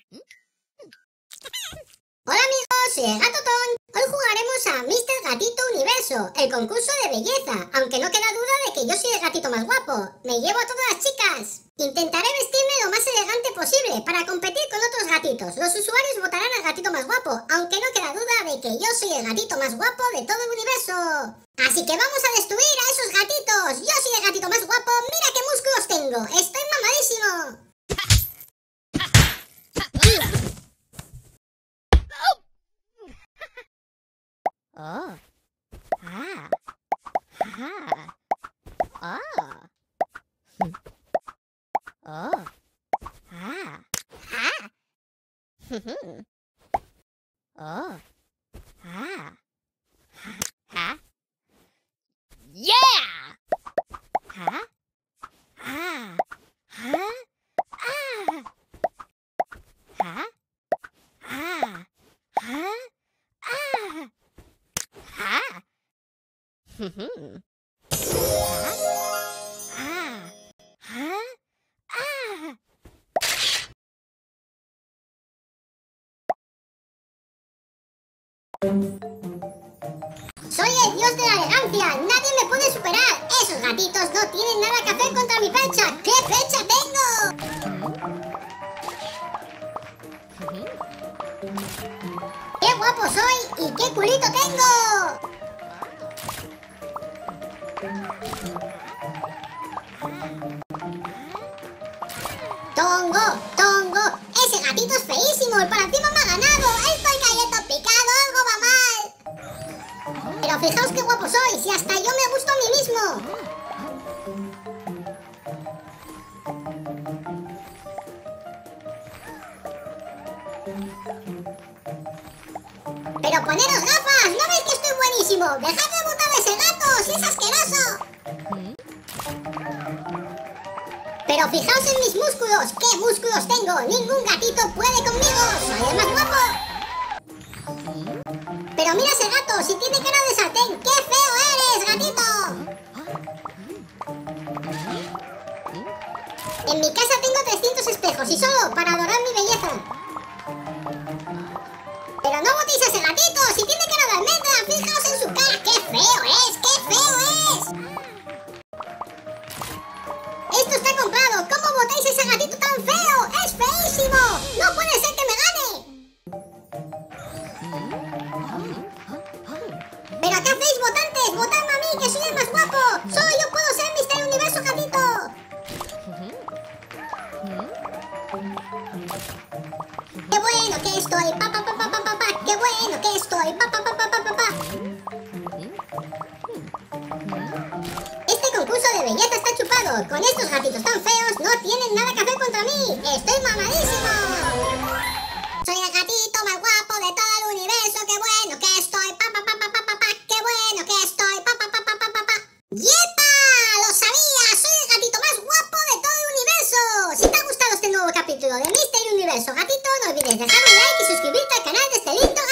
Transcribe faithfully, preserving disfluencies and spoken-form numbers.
Hola amigos, soy el Gato Ton. Hoy jugaremos a míster Gatito Universo, el concurso de belleza, aunque no queda duda de que yo soy el gatito más guapo. Me llevo a todas las chicas. Intentaré vestirme lo más elegante posible para competir con otros gatitos. Los usuarios votarán al gatito más guapo, aunque no queda duda de que yo soy el gatito más guapo de todo el universo. Así que vamos a destruir a esos gatitos. Yo soy el gatito más guapo, mira qué músculos tengo. Estoy mamadísimo. Oh. Ah. Ah. Oh. Oh. Ah. Ah. Oh. Ah. Ah. Yeah. Ah. Ah. Ah. Ah. Ah. Ah. Ah. Ah. Ah. Hmm. Ah. Ah. Ah. Soy el dios de la elegancia. Nadie me puede superar. Esos gatitos no tienen nada que hacer contra mi percha. ¿Qué percha tengo? ¡Qué guapo soy! ¿Y qué culito tengo? ¡Tongo! ¡Tongo! ¡Ese gatito es feísimo! ¡El para encima me ha ganado! ¡Estoy cayendo picado! ¡Algo va mal! Pero fijaos qué guapo soy. ¡Si hasta yo me gusto a mí mismo! ¡Pero poneros gafas! ¿No veis que estoy buenísimo? ¡Dejad de botar a ese gato! ¡Si es asqueroso! Pero fijaos en mis músculos. ¿Qué músculos tengo? Ningún gatito puede conmigo. ¡Soy el más guapo! Pero mira ese gato. Si tiene cara de sartén. ¡Qué feo eres, gatito! En mi casa tengo trescientos espejos y solo para adorar mi belleza. Pero no botéis a ese gatito. Si tiene cara de almendra, fijaos en su cara. ¡Qué feo es! ¡Qué feo es! ¡Esto está comprado! ¿Cómo botáis a ese gatito tan feo? ¡Es feísimo! ¡No puede ser que me gane! ¿Pero qué hacéis, votantes? ¡Votadme a mí, que soy el más guapo! ¡Solo yo puedo ser míster Universo Gatito! ¡Qué bueno que estoy! ¡Pa, pa, pa, pa, pa, pa, pa! ¡Qué bueno que estoy! ¡Pa, pa, pa, pa, pa, pa, pa! Este concurso de belleza está chupado. Con estos gatitos tan feos no tienen nada que hacer contra mí. ¡Estoy mamadísimo! Soy el gatito más guapo de todo el universo. ¡Qué bueno que estoy! ¡Pa, pa, pa, pa, pa, pa, pa! ¡Qué bueno que estoy! ¡Pa, pa, pa, pa, pa, pa, pa! ¡Yepa! ¡Lo sabía! ¡Soy el gatito más guapo de todo el universo! Si te ha gustado este nuevo capítulo de míster Universo Gatito, no olvides dejar un like y suscribirte al canal de este lindo